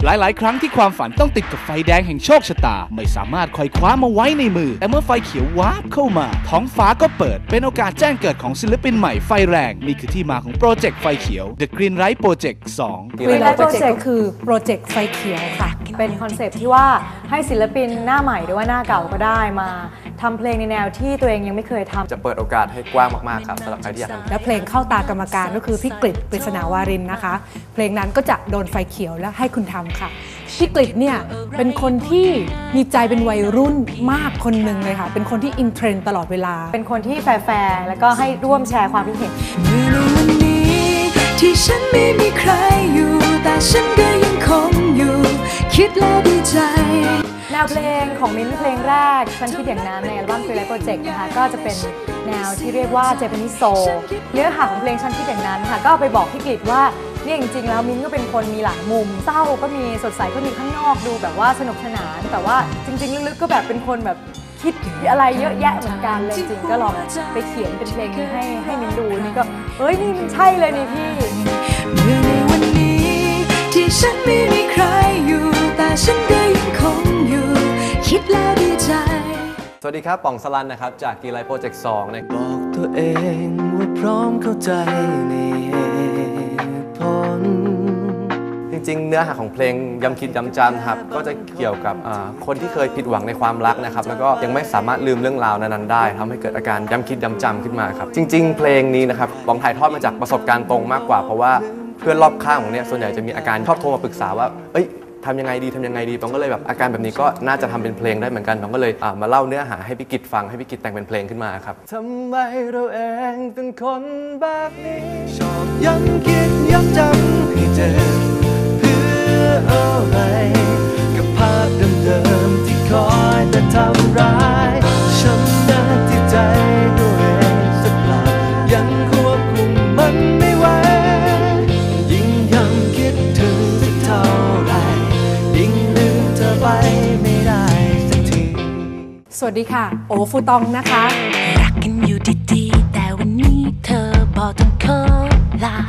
หลายๆครั้งที่ความฝันต้องติดกับไฟแดงแห่งโชคชะตาไม่สามารถคอยคว้ามาไว้ในมือแต่เมื่อไฟเขียววาบเข้ามาท้องฟ้าก็เปิดเป็นโอกาสแจ้งเกิดของศิลปินใหม่ไฟแรงนี่คือที่มาของโปรเจกต์ไฟเขียว The Green Light Project 2 Green Light Project คือโปรเจกต์ไฟเขียวค่ะเป็นคอนเซปต์ที่ว่าให้ศิลปินหน้าใหม่หรือว่าหน้าเก่าก็ได้มาทำเพลงในแนวที่ตัวเองยังไม่เคยทำจะเปิดโอกาสให้กว้างมากๆครับสำหรับใครที่อยากทำและเพลงเข้าตากรรมการก็คือพี่กฤษ ปริศนาวารินนะคะเพลงนั้นก็จะโดนไฟเขียวและให้คุณทำค่ะพี่กฤษเนี่ยเป็นคนที่มีใจเป็นวัยรุ่นมากคนหนึ่งเลยค่ะเป็นคนที่อินเทรนด์ตลอดเวลาเป็นคนที่แฟร์แล้วก็ให้ร่วมแชร์ความคิดเห็นในวันนี้ที่ฉันไม่มีใครอยู่แต่ฉันก็ยังคงอยู่คิดแล้วดีใจแนวเพลงของมิ้นท์เพลงแรกฉันคิดอย่างนั้นในอัลบั้ม Green Light Project นะคะก็จะเป็นแนวที่เรียกว่า Japanese Soul เนื้อหาของเพลงฉันคิดอย่างนั้นค่ะก็ไปบอกพี่กฤษว่าเนี่ยจริงๆแล้วมิ้นท์ก็เป็นคนมีหลายมุมเศร้าก็มีสดใสก็มีข้างนอกดูแบบว่าสนุกสนานแต่ว่าจริงๆลึกๆก็แบบเป็นคนแบบคิดอะไรเยอะแยะเหมือนกันเลยจริงก็ลองไปเขียนเป็นเพลงนี้ให้มิ้นท์ดูนี่ก็นี่มันใช่เลยนี่พี่เมื่อในวันนี้ที่ฉันไม่มีใครอยู่แต่ฉันก็ยังคงอยู่คิดแล้วดีใจสวัสดีครับป๋องสลันนะครับจาก Green Light Project 2นะบอกตัวเองว่าพร้อมเข้าใจในเหตุผลจริงๆเนื้อหาของเพลงย้ำคิดย้ำจำครับก็จะเกี่ยวกับคนที่เคยผิดหวังในความรักนะครับแล้วก็ยังไม่สามารถลืมเรื่องราวนั้นๆได้ทำให้เกิดอาการย้ำคิดย้ำจำขึ้นมาครับจริงๆเพลงนี้นะครับป๋องถ่ายทอดมาจากประสบการณ์ตรงมากกว่าเพราะว่าเพื่อนรอบข้างของเนี่ยส่วนใหญ่จะมีอาการชอบโทรมาปรึกษาว่าทำยังไงดีผมก็เลยแบบอาการแบบนี้ก็น่าจะทำเป็นเพลงได้เหมือนกันผมก็เลยมาเล่าเนื้อหาให้พี่กิตฟังให้พี่กิตแต่งเป็นเพลงขึ้นมาครับทำไมเราเองเป็นคนแบบนี้ชอบย้ำคิดย้ำจำให้เจอเพื่ออะไรกับภาพเดิมๆที่คอยแต่ทำร้ายช้ำนาที่ใจตัวเองสักหลับยังควบคุมมันไม่ไหวยิ่งย้ำคิดถึงสักเท่าไรยิ่งลืมเธอไปไม่ได้สักทีสวัสดีค่ะโอฟูตองนะคะรักกันอยู่ดีๆแต่วันนี้เธอบอกต้องขอลา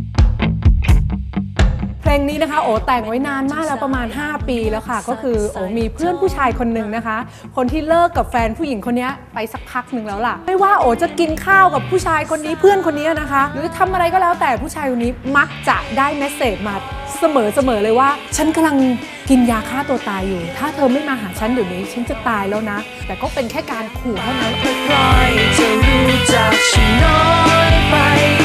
เพลงนี้นะคะโอแต่งไว้นานมากแล้วประมาณ5 ปีแล้วค่ะก็คือโอมีเพื่อนผู้ชายคนหนึ่งนะคะคนที่เลิกกับแฟนผู้หญิงคนนี้ไปสักพักหนึ่งแล้วล่ะไม่ว่าโอจะกินข้าวกับผู้ชายคนนี้เพื่อนคนนี้นะคะหรือทำอะไรก็แล้วแต่ผู้ชายคนนี้มักจะได้เมสเสจมาเสมอเลยว่าฉันกำลังกินยาฆ่าตัวตายอยู่ถ้าเธอไม่มาหาฉันเดี๋ยวนี้ฉันจะตายแล้วนะแต่ก็เป็นแค่การขู่เท่านั้นใครจะรู้จักฉันน้อยไป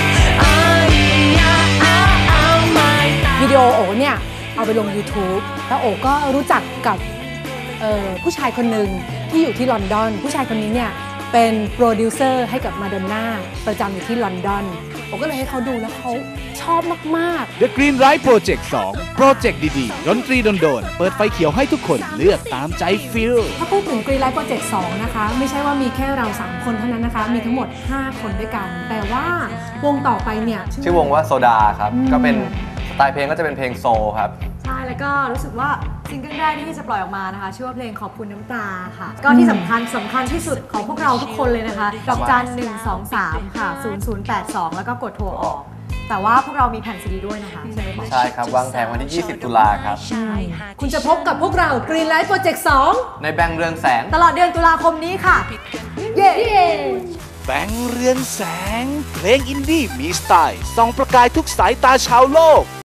วิดีโอโอเนี่ยเอาไปลง YouTube แล้วโอก็รู้จักกับผู้ชายคนหนึ่งที่อยู่ที่ลอนดอนผู้ชายคนนี้เนี่ยเป็นโปรดิวเซอร์ให้กับมาดอนน่าประจำอยู่ที่ลอนดอนโอก็เลยให้เขาดูแล้วเขาชอบมากๆ The Green Light Project 2 โปรเจกต์ดีๆดนตรีโดนๆเปิดไฟเขียวให้ทุกคนเลือกตามใจฟิลถ้าพูดถึง Green Light Project 2 นะคะไม่ใช่ว่ามีแค่เรา3 คนเท่านั้นนะคะมีทั้งหมด5 คนด้วยกันแต่ว่าวงต่อไปเนี่ยชื่อวงว่าโซดาครับก็เป็นสไตล์เพลงก็จะเป็นเพลงโซลครับใช่แล้วก็รู้สึกว่าซิงเกิลแรกที่จะปล่อยออกมานะคะชื่อว่าเพลงขอบคุณน้ำตาค่ะก็ที่สำคัญที่สุดของพวกเราทุกคนเลยนะคะดอกจัน123ค่ะ0082แล้วก็กดโทรออกแต่ว่าพวกเรามีแผ่นซีดีด้วยนะคะใช่ครับวางแผงวันที่20 ตุลาครับใช่คุณจะพบกับพวกเรา Green Light Project 2 ในแบงค์เรืองแสงตลอดเดือนตุลาคมนี้ค่ะเย้แบงค์เรือนแสงเพลงอินดี้มีสไตล์ส่องประกายทุกสายตาชาวโลก